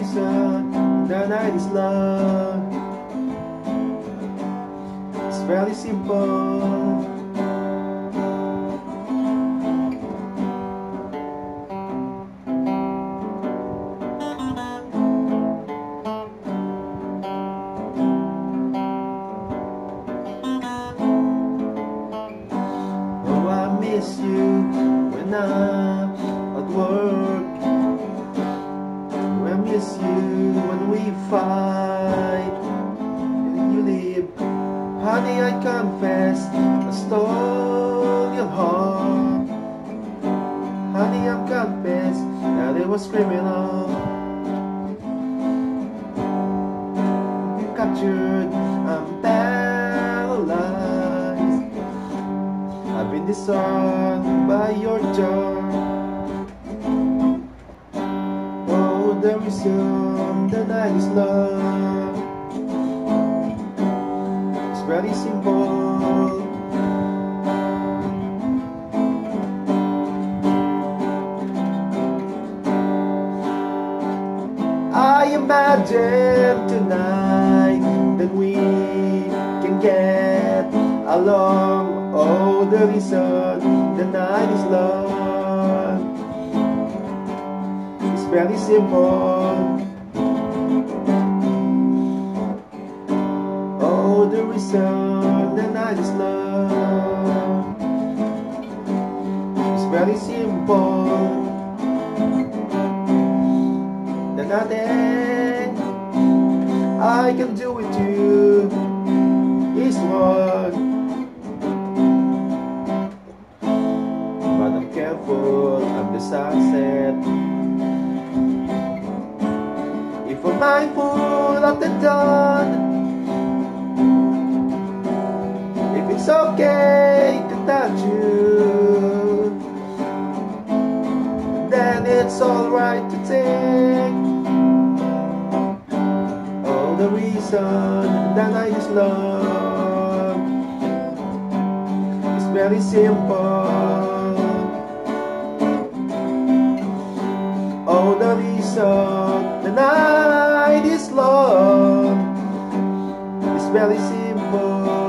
reason the night is long. It's very simple. Oh, I miss you when I'm at work. I miss you when we fight and you leave. Honey, I confess I stole your heart. Honey, I confess that it was criminal. You captured, I'm paralyzed. I've been disarmed by your charm. The reason the night is long. It's very simple. I imagine tonight that we can get along. Oh, the reason the night is long. Very simple. Oh, the reason the night is long. It's very simple. There's nothing I can do with you is wrong. But I'm careful of the sunset. If I'm mindful of the dawn, if it's okay to touch you, then it's alright to take. Oh, the reason the night is long is very simple. Oh, the reason the night is long is very simple.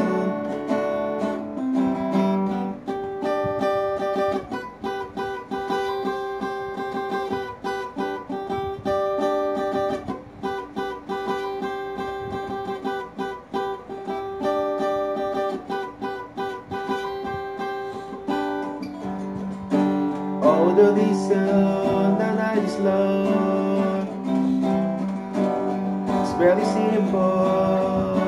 Oh, the reason the night is long, it's very simple.